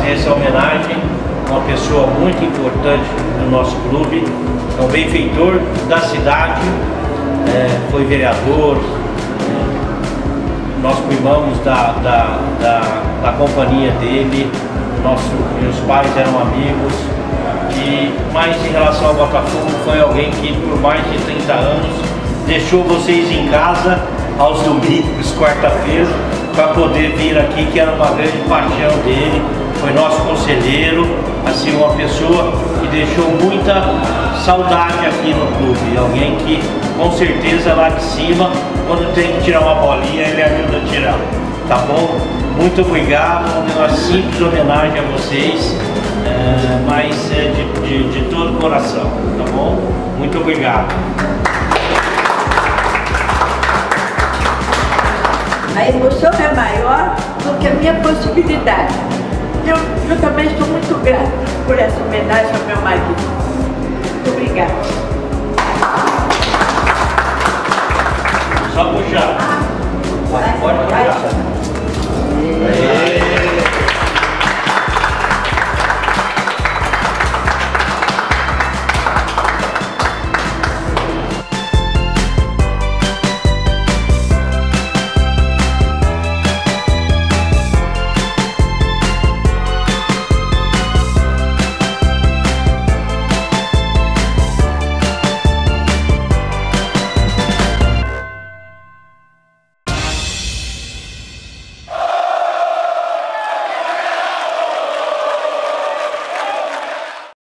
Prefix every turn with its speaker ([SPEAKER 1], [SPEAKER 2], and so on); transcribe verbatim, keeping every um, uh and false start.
[SPEAKER 1] fazer essa homenagem a uma pessoa muito importante do nosso clube, é um benfeitor da cidade, é, foi vereador, é, nós primamos da, da, da, da companhia dele, nosso, meus pais eram amigos, e, mas em relação ao Botafogo foi alguém que por mais de trinta anos deixou vocês em casa aos domingos, quarta-feira, para poder vir aqui, que era uma grande paixão dele, foi nosso conselheiro, assim, uma pessoa que deixou muita saudade aqui no clube, alguém que com certeza lá de cima, quando tem que tirar uma bolinha, ele ajuda a tirar, tá bom? Muito obrigado, uma simples homenagem a vocês, é, mas é de, de, de todo o coração, tá bom? Muito obrigado.
[SPEAKER 2] A emoção é maior do que a minha possibilidade. Eu, eu também estou muito grata por essa homenagem ao meu marido. Muito obrigada.
[SPEAKER 1] Só puxar. Pode puxar.